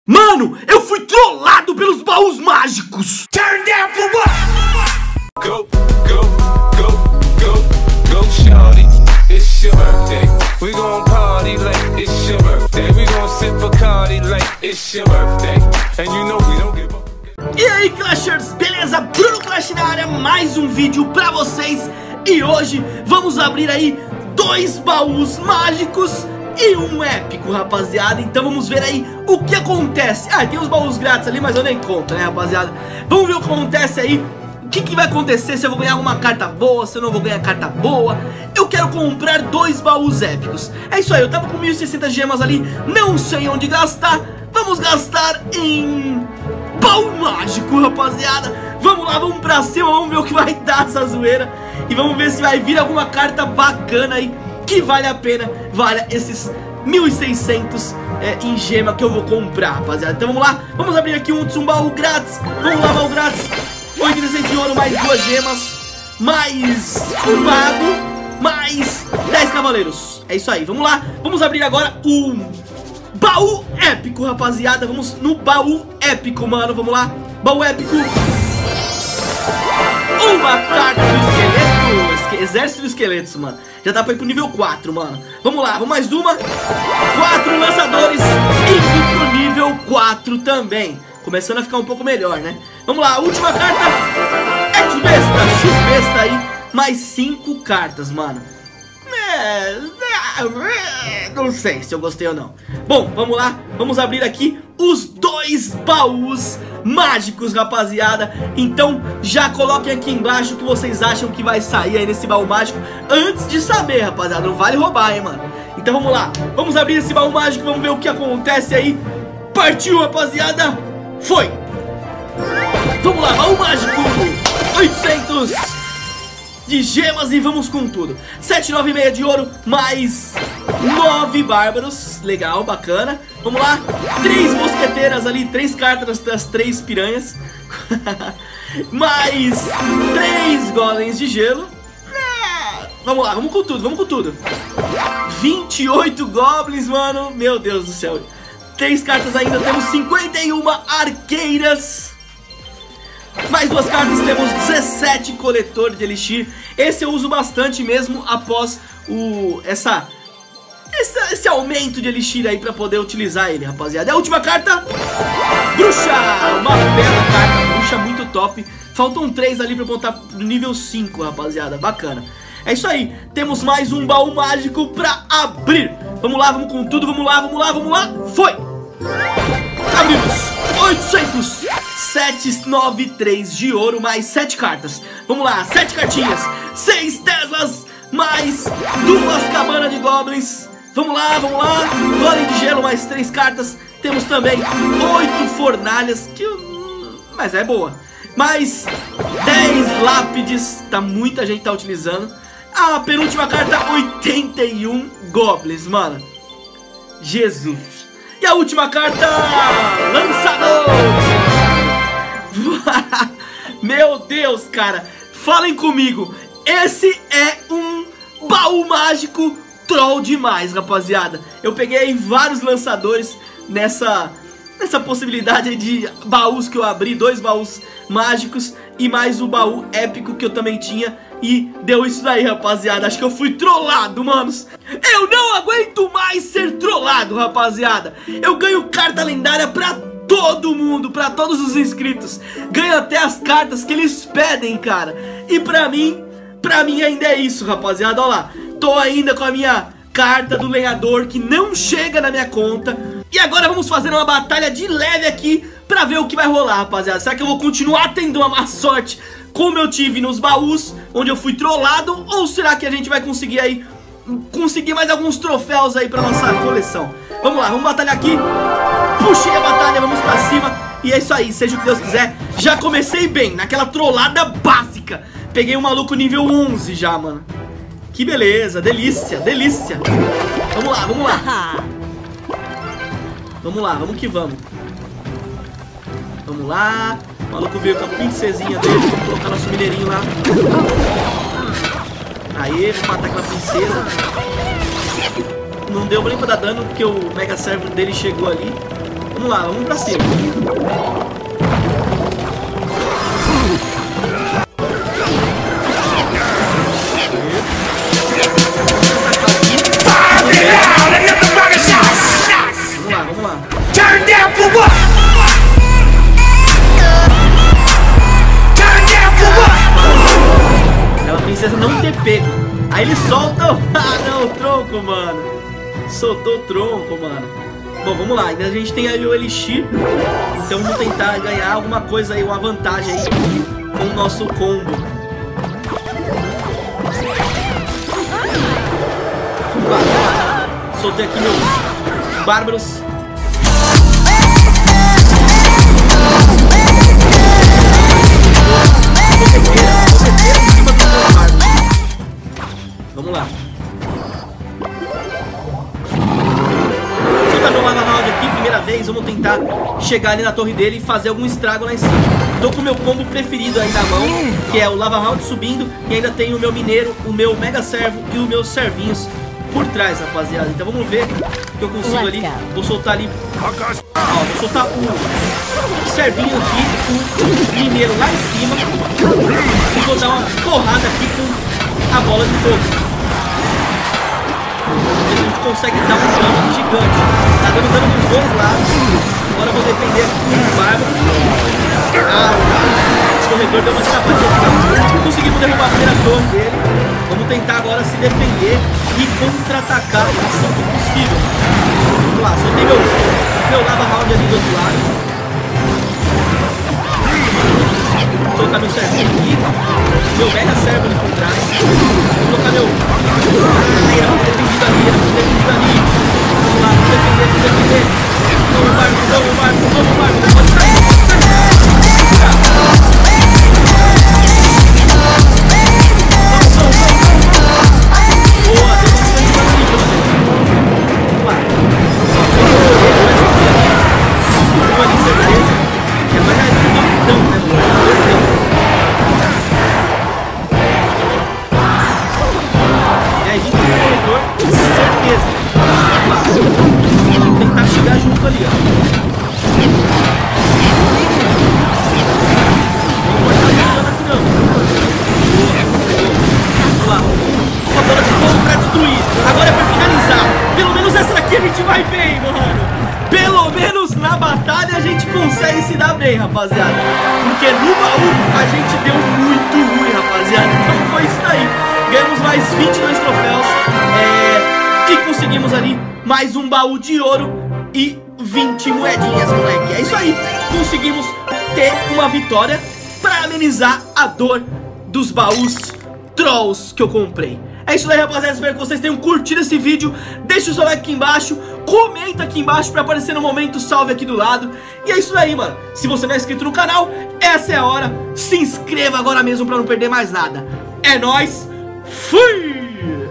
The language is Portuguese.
Mano, eu fui trollado pelos baús mágicos. Turn down for what? Go, go, go, go, go, shawty. It's your birthday. We gon' party like it's your birthday. We gon' sip Bacardi like it's your birthday. And you know we don't give up. E aí, Clashers, beleza? Bruno Clash na área, mais um vídeo pra vocês. E hoje vamos abrir aí 2 baús mágicos e um épico, rapaziada. Então vamos ver aí o que acontece. Ah, tem os baús grátis ali, mas eu nem conto, né, rapaziada? Vamos ver o que acontece aí. O que vai acontecer, se eu vou ganhar alguma carta boa, se eu não vou ganhar carta boa. Eu quero comprar 2 baús épicos. É isso aí, eu tava com 1060 gemas ali, não sei onde gastar. Vamos gastar em baú mágico, rapaziada. Vamos lá, vamos pra cima, vamos ver o que vai dar essa zoeira. E vamos ver se vai vir alguma carta bacana aí, que vale a pena, vale esses 1600 em gema que eu vou comprar, rapaziada. Então vamos lá, vamos abrir aqui um baú grátis. Vamos lá, baú grátis, 800 de ouro, mais 2 gemas, mais um mago, mais 10 cavaleiros. É isso aí, vamos lá, vamos abrir agora o baú épico, rapaziada. Vamos no baú épico, mano, vamos lá. Baú épico. Uma carta do esqueleto, exército de esqueletos, mano. Já dá pra ir pro nível 4, mano. Vamos lá, vamos mais uma. 4 lançadores e pro nível 4 também. Começando a ficar um pouco melhor, né? Vamos lá, última carta. X-Besta, X-Besta aí. Mais 5 cartas, mano. Não sei se eu gostei ou não. Bom, vamos lá, vamos abrir aqui os 2 baús mágicos, rapaziada. Então já coloquem aqui embaixo o que vocês acham que vai sair aí nesse baú mágico, antes de saber, rapaziada, não vale roubar, hein, mano. Então vamos lá, vamos abrir esse baú mágico, vamos ver o que acontece aí. Partiu, rapaziada, foi. Vamos lá, baú mágico, 800 de gemas e vamos com tudo. 796 de ouro, mais 9 bárbaros. Legal, bacana. Vamos lá, 3 mosqueteiras ali, 3 cartas das 3 piranhas. Mais 3 golems de gelo. Vamos lá, vamos com tudo, vamos com tudo. 28 goblins, mano. Meu Deus do céu. 3 cartas ainda, temos 51 arqueiras. Mais 2 cartas, temos 17 coletor de elixir. Esse eu uso bastante mesmo após esse aumento de elixir aí pra poder utilizar ele, rapaziada. É a última carta, bruxa. Uma bela carta, bruxa muito top. Faltam 3 ali pra botar no nível 5, rapaziada, bacana. É isso aí, temos mais um baú mágico pra abrir. Vamos lá, vamos com tudo, vamos lá, vamos lá, vamos lá. Foi! Abrimos 800 793 de ouro, mais 7 cartas. Vamos lá, 7 cartinhas, 6 Teslas, mais 2 cabanas de goblins. Vamos lá, golem de gelo, mais 3 cartas. Temos também 8 fornalhas, mas é boa. Mais 10 lápides, muita gente tá utilizando. A penúltima carta, 81 goblins, mano. Jesus. E a última carta, lançador. Meu Deus, cara, falem comigo. Esse é um baú mágico troll demais, rapaziada. Eu peguei aí vários lançadores nessa possibilidade aí de baús que eu abri, 2 baús mágicos e mais o baú épico que eu também tinha. E deu isso daí, rapaziada. Acho que eu fui trollado, manos. Eu não aguento mais ser trollado, rapaziada. Eu ganho carta lendária pra todo mundo, pra todos os inscritos. Ganho até as cartas que eles pedem, cara. E pra mim ainda é isso, rapaziada. Olha lá, tô ainda com a minha carta do lenhador que não chega na minha conta. E agora vamos fazer uma batalha de leve aqui pra ver o que vai rolar, rapaziada. Será que eu vou continuar tendo uma má sorte como eu tive nos baús, onde eu fui trollado? Ou será que a gente vai conseguir aí mais alguns troféus aí pra nossa coleção? Vamos lá, vamos batalhar aqui. Puxei a batalha, vamos pra cima. E é isso aí, seja o que Deus quiser. Já comecei bem, naquela trollada básica. Peguei um maluco nível 11 já, mano. Que beleza, delícia, delícia. Vamos lá, vamos lá. Vamos lá, vamos que vamos. Vamos lá. O maluco veio com a princesinha dele. Vamos colocar nosso mineirinho lá. Aê, vamos matar aquela princesa. Não deu nem pra dar dano porque o Mega Servo dele chegou ali. Vamos lá, vamos pra cima. Vamos lá. Turn down for what? Turn down for what? Aquela princesa não ter pego. Aí ele solta. Ah, não, o tronco, mano. Soltou o tronco, mano. Bom, vamos lá. Ainda a gente tem aí o Elixir. Então vamos tentar ganhar alguma coisa aí, uma vantagem aí com o nosso combo. Vamos lá. Soltei aqui meus bárbaros. Vamos lá. Soltar meu Lava Round aqui, primeira vez. Vamos tentar chegar ali na torre dele e fazer algum estrago lá em cima. Tô com o meu combo preferido aí na mão, que é o Lava Round subindo. E ainda tem o meu mineiro, o meu Mega Servo e os meus servinhos por trás, rapaziada. Então vamos ver o que eu consigo ali. Vou soltar ali. Ó, vou soltar o servinho aqui, o mineiro lá em cima. E vou dar uma porrada aqui com a bola de fogo. A gente consegue dar um dano gigante. Tá dando dano dos dois lados. Agora eu vou defender aqui com o bárbaro. O corredor deu uma escapadinha. Conseguimos derrubar a primeira torre dele. Vamos tentar agora se defender e contra-atacar assim que possível. Vamos lá, soltei meu Lava Round ali do outro lado. Vou colocar meu servinho aqui. Meu Mega Servo ali por trás. Vou colocar meu... Ai, era muito defendido ali, Vamos lá, vamos defender. Vamos, Marco. Pode sair. Boa, deu uma defendida ali, vamos lá. Vou ali, certeza. Vai cair no capitão, né, mano? E aí, gente, no corredor, certeza. Vamos lá. Vamos tentar chegar junto ali, ó. Vamos cortar a dano aqui, não. Vamos lá. Uma bola de fogo pra destruir. Agora é pra finalizar. Pelo menos essa daqui a gente vai bem, mano. Pelo menos na batalha a gente consegue se dar bem, rapaziada. Porque no baú a gente deu muito ruim, rapaziada. Então foi isso daí. Ganhamos mais 22 troféus. E conseguimos ali mais um baú de ouro e 20 moedinhas, moleque. É isso aí. Conseguimos ter uma vitória pra amenizar a dor dos baús Trolls que eu comprei. É isso aí, rapaziada, espero que vocês tenham curtido esse vídeo. Deixa o seu like aqui embaixo, comenta aqui embaixo pra aparecer no momento salve aqui do lado. E é isso aí, mano. Se você não é inscrito no canal, essa é a hora. Se inscreva agora mesmo pra não perder mais nada. É nóis, fui!